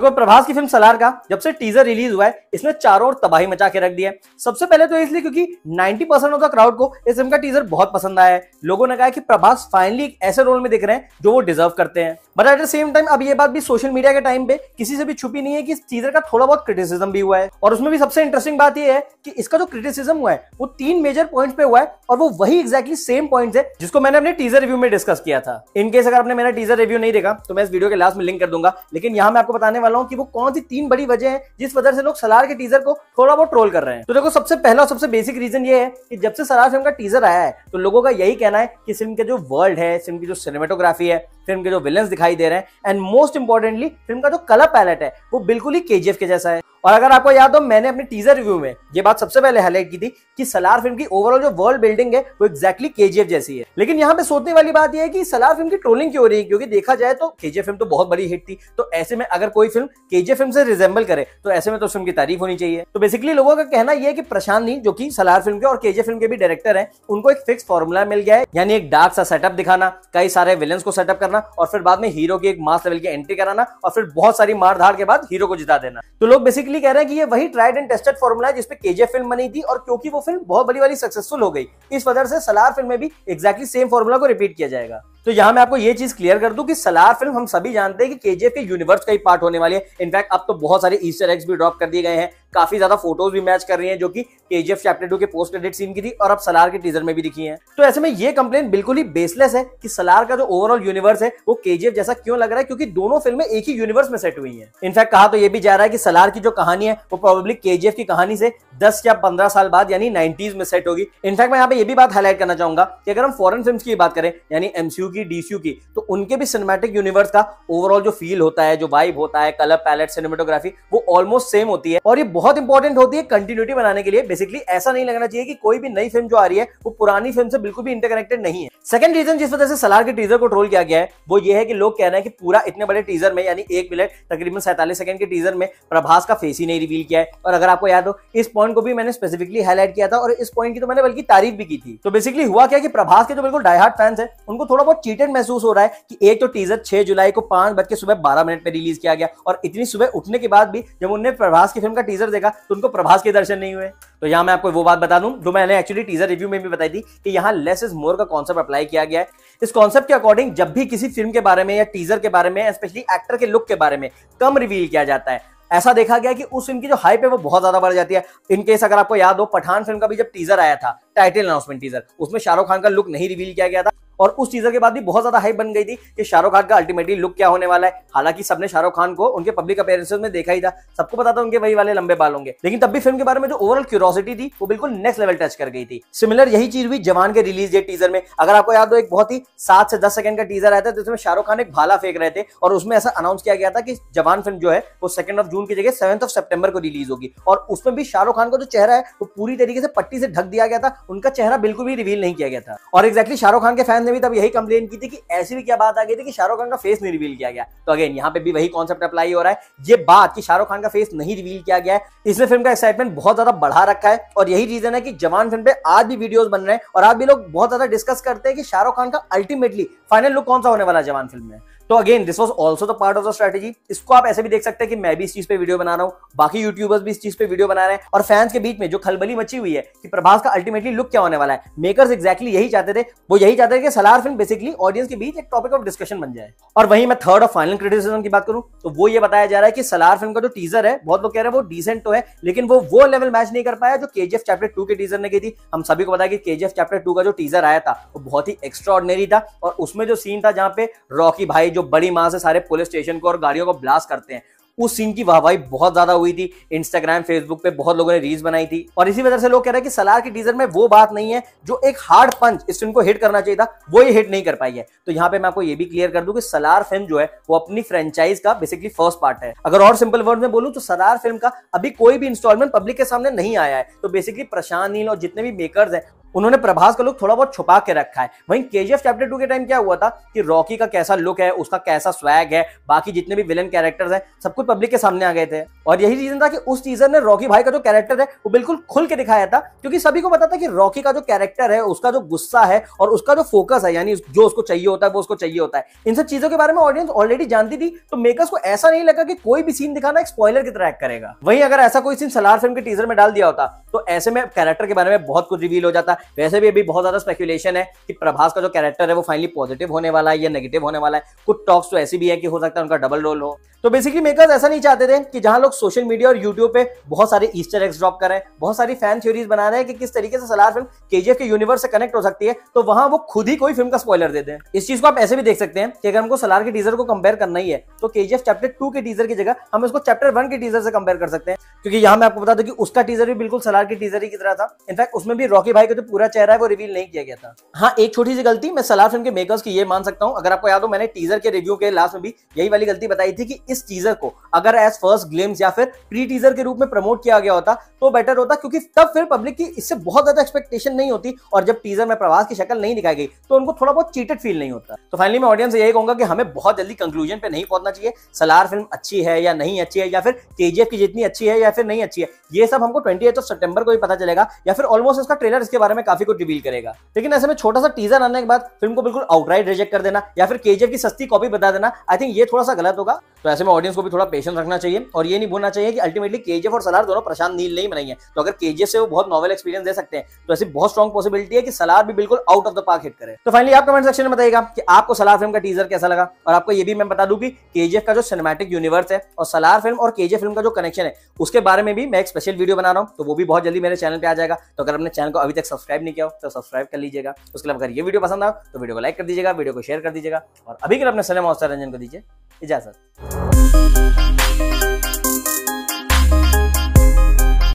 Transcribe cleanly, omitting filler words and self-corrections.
देखो प्रभास की फिल्म सलार का जब से टीजर रिलीज हुआ है इसने चारों ओर तबाही मचा के रख दिया है। सबसे पहले तो इसलिए क्योंकि 90% ऑफ द क्राउड को इस फिल्म का टीजर बहुत पसंद आया है। लोगों ने कहा कि प्रभास फाइनली एक ऐसे रोल में दिख रहे हैं जो वो डिजर्व करते हैं। But at the same time अब ये बात भी सोशल मीडिया के टाइम पे किसी से भी छुपी नहीं है कि इस टीजर का थोड़ा बहुत क्रिटिसिज्म भी हुआ है। और उसमें भी सबसे इंटरेस्टिंग बात ये है कि इसका जो क्रिटिसिज्म हुआ है वो 3 मेजर पॉइंट्स पे हुआ है और वो वही एग्जैक्टली सेम पॉइंट्स है जिसको मैंने अपने टीजर रिव्यू में डिस्कस किया था। इनकेस अगर आपने मेरा टीजर रिव्यू नहीं देखा तो मैं इस वीडियो के लास्ट में लिंक कर दूंगा, लेकिन यहां मैं आपको बताने वाला हूं कि वो कौन सी 3 बड़ी वजह है जिस वजह से लोग सलार के टीजर को थोड़ा बहुत ट्रोल कर रहे हैं। तो देखो सबसे पहला और सबसे बेसिक रीजन ये है कि जब से सलार फिल्म का टीजर आया है तो लोगों का यही कहना है कि फिल्म के जो वर्ल्ड है, फिल्म की जो सिनेमेटोग्राफी है, फिल्म के जो विलेंस दिखाई दे रहे हैं एंड मोस्ट इंपॉर्टेंटली फिल्म का जो कलर पैलेट है वो बिल्कुल ही केजीएफ के जैसा है। और अगर आपको याद हो मैंने अपने टीजर रिव्यू में ये बात सबसे पहले हाईलाइट की थी कि सलार फिल्म की ओवरऑल जो वर्ल्ड बिल्डिंग है वो एग्जैक्टली केजीएफ जैसी है। लेकिन यहाँ पे सोचने वाली बात यह है कि सलार फिल्म की ट्रोलिंग क्यों हो रही है, क्योंकि देखा जाए तो केजीएफ फिल्म तो बहुत बड़ी हिट थी। तो ऐसे में अगर कोई फिल्म केजीएफ फिल्म से रिजेंबल करे तो ऐसे में तो फिल्म की तारीफ होनी चाहिए। तो बेसिकली लोगों का कहना यह है कि प्रशांत नील जो कि सलार फिल्म के और केजीएफ फिल्म के भी डायरेक्टर है, उनको एक फिक्स फॉर्मूला मिल गया है, यानी एक डार्क सा सेटअप दिखाना, कई सारे विलेंस को सेटअप करना और फिर बाद में हीरो की एक मास लेवल की एंट्री कराना और फिर बहुत सारी मार धाड़ के बाद हीरो को जिता देना। तो लोग बेसिकली कह रहे हैं कि ये वही ट्राइड एंड टेस्टेड फॉर्मूला है जिसपे केजीएफ फिल्म बनी थी और क्योंकि वो फिल्म बहुत बड़ी वाली सक्सेसफुल हो गई इस वजह से सलार फिल्म में भी एग्जैक्टली सेम फॉर्मूला को रिपीट किया जाएगा। तो यहां मैं आपको ये चीज क्लियर कर दूं कि सलार फिल्म हम सभी जानते हैं कि केजीएफ के यूनिवर्स का ही पार्ट होने वाली है। इनफैक्ट अब तो बहुत सारे ईस्टर एग्स भी ड्रॉप कर दिए गए हैं, काफी ज्यादा फोटोज भी मैच कर रही हैं जो कि केजीएफ चैप्टर 2 के पोस्ट क्रेडिट सीन की थी और अब सलार के टीजर में भी दिखी हैं। तो ऐसे में ये कंप्लेंट बिल्कुल ही बेसलेस है कि सलार का जो ओवरऑल यूनिवर्स है वो केजीएफ जैसा क्यों लग रहा है, क्योंकि दोनों फिल्में एक ही यूनिवर्स में सेट हुई हैं। इनफैक्ट कहा तो ये भी जा रहा है कि सलार की जो कहानी है वो प्रोबेबली केजीएफ की कहानी से 10 या 15 साल बाद यानी 90s में सेट होगी। इनफैक्ट मैं यहाँ पे ये भी बात हाईलाइट करना चाहूंगा कि अगर हम फॉरेन फिल्म्स की बात करें यानी एमसीयू की, डीसीयू की, तो उनके भी सिनेमैटिक यूनिवर्स का ओवरऑल जो फील होता है, जो वाइब होता है, कलर पैलेट, सिनेमेटोग्राफी वो ऑलमोस्ट सेम होती है और ये बहुत इंपॉर्टेंट होती है कंटिन्यूटी बनाने के लिए। बेसिकली ऐसा नहीं लगना चाहिए कि कोई भी नई फिल्म जो आ रही है वो पुरानी फिल्म से बिल्कुल भी इंटरकनेक्टेड नहीं है। सेकंड रीजन जिस वजह से सलार के टीजर को ट्रोल किया गया है वो ये है कि लोग कह रहे हैं कि पूरा इतने बड़े टीजर में यानी 1 मिनट तकरीबन 47 सेकंड के टीजर में प्रभास का फेस ही नहीं रिवील किया है। और अगर आपको याद हो इस पॉइंट को भी मैंने स्पेसिफिकली हाईलाइट किया था और इस पॉइंट की तो मैंने बल्कि तारीफ भी की थी। तो बेसिकली हुआ क्या कि प्रभास के जो बिल्कुल डाई हार्ड फैंस है उनको थोड़ा बहुत चीटेड महसूस हो रहा है कि एक तो टीजर 6 जुलाई को 5:12 पे रिलीज किया गया और इतनी सुबह उठने के बाद भी जब उन्होंने प्रभास की फिल्म का टीजर देखा तो उनको प्रभास के दर्शन नहीं हुए। तो यहां मैं आपको वो बात बता दूं जो मैंने एक्चुअली टीजर रिव्यू में भी बताई थी कि यहां लेस इज मोर का कॉन्सेप्ट अप्लाई किया गया है। इस कॉन्सेप्ट के अकॉर्डिंग जब भी किसी फिल्म के बारे में या टीजर के बारे में, स्पेशली एक्टर के लुक के बारे में कम रिवील किया जाता है, ऐसा देखा गया कि उस फिल्म की जो हाइप है वो बहुत ज्यादा बढ़ जाती है। इनकेस अगर आपको याद हो पठान फिल्म का भी जब टीजर आया था, टाइटल अनाउंसमेंट टीजर, उसमें शाहरुख खान का लुक नहीं रिवील किया गया था और उस टीजर के बाद भी बहुत ज्यादा हाइप बन गई थी कि शाहरुख खान का अल्टीमेटली लुक क्या होने वाला है। हालांकि सबने शाहरुख खान को उनके पब्लिक अपीयरेंसेस में देखा ही था, सबको पता था उनके वही वाले लंबे बाल होंगे, लेकिन तब भी फिल्म के बारे में जो ओवरऑल क्यूरियोसिटी थी वो बिल्कुल नेक्स्ट लेवल टच कर गई थी। सिमिलर यही चीज हुई जवान के रिलीज डेट टीजर में। अगर आपको याद हो एक बहुत ही 7 से 10 सेकंड का टीजर आया था जिसमें शाहरुख खान एक भाला फेंक रहे थे और उसमें ऐसा अनाउंस किया गया था कि जवान फिल्म जो है वो 2 जून की जगह 7 सितंबर को रिलीज होगी और उसमें भी शाहरुख खान का जो चेहरा है वो पूरी तरीके से पट्टी से ढक दिया गया था, उनका चेहरा बिल्कुल भी रिवील नहीं किया गया था। और एग्जैक्टली शाहरुख खान के फैंस ने भी तब यही कंप्लेन की थी कि ऐसी भी क्या बात आ गई थी कि शाहरुख खान का फेस नहीं रिवील किया गया। तो अगेन यहाँ पे भी वही कॉन्सेप्ट अप्लाई हो रहा है। ये बात कि शाहरुख खान का फेस नहीं रिवील किया गया है इसने फिल्म का एक्साइटमेंट बहुत ज्यादा बढ़ा रखा है और यही रीजन है कि जवान फिल्म पे आज भी वीडियोस बन रहे हैं और आज भी लोग बहुत ज्यादा डिस्कस करते हैं कि शाहरुख खान का अल्टीमेटली फाइनल लुक कौन सा होने वाला है जवान फिल्म में। तो again this was also the part of the strategy. इसको आप ऐसे भी देख सकते हैं कि मैं भी इस चीज पे वीडियो बना रहा हूं, बाकी यूट्यूबर्स भी इस चीज पे वीडियो बना रहे हैं और फैंस के बीच में जो खलबली मची हुई है कि प्रभास का अल्टीमेटली लुक क्या होने वाला है। मेकर्स एग्जैक्टली यही चाहते थे, वो यही चाहते थे कि सलार फिल्म बेसिकली ऑडियंस के बीच एक टॉपिक ऑफ डिस्कशन बन जाए। और वहीं मैं थर्ड और फाइनल क्रिटिसिज्म की बात करूं तो वो ये बताया जा रहा है कि सलार फिल्म का जो टीजर है बहुत लोग कह रहे हैं वो डिसेंट तो है लेकिन वो लेवल मैच नहीं कर पाया जो केजीएफ चैप्टर 2 के टीजर ने की थी। हम सभी को पता है कि केजीएफ चैप्टर 2 का जो टीजर आया था वो बहुत ही एक्स्ट्राऑर्डिनरी था और उसमें जो सीन था जहां पे रॉकी भाई जो बड़ी मां से पुलिस स्टेशन को और गाड़ियों को ब्लास्ट करते हैं, उस सीन की वाहवाही बहुत ज्यादा हुई थी। इंस्टाग्राम, फेसबुक पे बहुत लोगों ने रील्स बनाई थी और इसी वजह से लोग कह रहे हैं कि सलार के टीजर में वो बात नहीं है जो एक हार्ड पंच इस फिल्म को हिट करना चाहिए था, वो ये हिट नहीं कर पाई है। तो यहाँ पे मैं आपको ये भी क्लियर कर दूं कि सलार फिल्म जो है वो अपनी फ्रेंचाइज का बेसिकली फर्स्ट पार्ट है। अगर और सिंपल वर्ड में बोलूं तो सलार फिल्म का अभी कोई भी इंस्टॉलमेंट पब्लिक के सामने नहीं आया है। तो बेसिकली प्रशांत नील और जितने भी मेकर्स हैं उन्होंने प्रभास का लुक थोड़ा बहुत छुपा के रखा है। वहीं केजीएफ चैप्टर 2 के टाइम क्या हुआ था कि रॉकी का कैसा लुक है, उसका कैसा स्वैग है, बाकी जितने भी विलन कैरेक्टर्स हैं सब कुछ पब्लिक के सामने आ गए थे। और यही रीजन था कि उस टीजर ने रॉकी भाई का जो कैरेक्टर है वो बिल्कुल खुल के दिखाया था, क्योंकि सभी को पता था कि रॉकी का जो कैरेक्टर है, उसका जो गुस्सा है और उसका जो फोकस है, यानी जो उसको चाहिए होता है वो उसको चाहिए होता है। इन सब चीजों के बारे में ऑडियंस ऑलरेडी जानती थी, तो मेकर्स को ऐसा नहीं लगा कि कोई भी सीन दिखाना एक स्पॉइलर की तरह करेगा। वहीं अगर ऐसा कोई सीन सलार फिल्म के टीजर में डाल दिया होता तो ऐसे में कैरेक्टर के बारे में बहुत कुछ रिवील हो जाता। वैसे भी अभी बहुत ज्यादा स्पेकुलेशन है कि प्रभास का जो कैरेक्टर है वो फाइनली पॉजिटिव होने वाला है या नेगेटिव होने वाला है। कुछ टॉक्स तो ऐसी भी है कि हो सकता है उनका डबल रोल हो। तो बेसिकली मेकर्स ऐसा नहीं चाहते थे कि जहां लोग सोशल मीडिया और यूट्यूब पे बहुत सारे ईस्टर एग्स ड्रॉप कर रहे हैं, बहुत सारी फैन थ्योरीज बना रहे हैं कि किस तरीके से सलार फिल्म केजीएफ के यूनिवर्स से कनेक्ट हो सकती है, तो वहां वो खुद ही कोई फिल्म का स्पॉइलर दे दें। इस चीज को आप ऐसे भी देख सकते हैं कि अगर हमको सलार के टीजर को कंपेयर करना ही है तो केजीएफ चैप्टर 2 के टीजर की जगह हम इसको चैप्टर 1 के टीजर से कंपेयर कर सकते हैं, क्योंकि यहां मैं आपको बता दूं कि उसका टीजर भी बिल्कुल सलार के टीजर ही की तरह था। इनफैक्ट उसमें भी रॉकी भाई का जो पूरा चेहरा है वो रिवील नहीं किया गया था। हाँ, एक छोटी सी गलती मैं सलार फिल्म के मेकर्स की ये मान सकता हूं। अगर आपको याद हो, मैंने टीजर के रिव्यू के लास्ट में भी यही वाली गलती बताई थी कि इस टीजर को अगर एज फर्स्ट ग्लिम्स या फिर प्री टीजर के रूप में प्रमोट किया गया होता तो बेटर होता, क्योंकि तब फिर पब्लिक की इससे बहुत ज्यादा एक्सपेक्टेशन नहीं होती, और जब टीजर में प्रभास की शक्ल नहीं दिखाई गई तो उनको थोड़ा बहुत चीटेड फील नहीं होता। तो फाइनली मैं ऑडियंस से यही कहूंगा कि हमें बहुत जल्दी कंक्लूजन पे नहीं पहुंचना चाहिए सलार फिल्म अच्छी है या नहीं अच्छी है, या फिर केजीएफ की जितनी अच्छी है या फिर नहीं अच्छी है। ये सब हमको 28 सितंबर को ही पता चलेगा, या फिर ऑलमोस्ट इसका ट्रेलर इसके बारे में काफी कुछ रिवील करेगा। लेकिन ऐसे में छोटा सा टीजर आने के बाद फिल्म को बिल्कुल आउटराइट रिजेक्ट कर देना या फिर केजीएफ की सस्ती कॉपी बता देना, आई थिंक ये थोड़ा सा गलत होगा। तो ऐसे में ऑडियंस को भी थोड़ा पेशेंस रखना चाहिए और ये नहीं भूलना चाहिए कि अल्टीमेटली केजीएफ और सलार दोनों प्रशांत नील नहीं बनाई है। तो अगर केजीएफ से वो बहुत नॉवेल एक्सपीरियंस दे सकते हैं तो ऐसी बहुत स्ट्रॉन्ग पॉसिबिलिटी है कि सलार भी बिल्कुल out of the park hit करे। तो फाइनली आप कमेंट सेक्शन में बताइएगा कि आपको सलार फिल्म का टीजर कैसा लगा। और आपको ये भी मैं बता दूं कि केजीएफ का जो सिनेमैटिक यूनिवर्स है और सलार फिल्म और केजीएफ फिल्म का जो कनेक्शन है उसके बारे में भी मैं एक स्पेशल वीडियो बना रहा हूं, तो वो भी बहुत जल्दी मेरे चैनल पे आ जाएगा। तो अगर अपने चैनल को अभी तक सब्सक्राइब नहीं किया हो तो सब्सक्राइब कर लीजिएगा। उसके अलावा अगर ये वीडियो पसंद आए तो वीडियो को लाइक कर दीजिएगा, वीडियो को शेयर कर दीजिएगा, और अभी के लिए अपने सिनेमा स्टार रंजन को दीजिए इजाजत।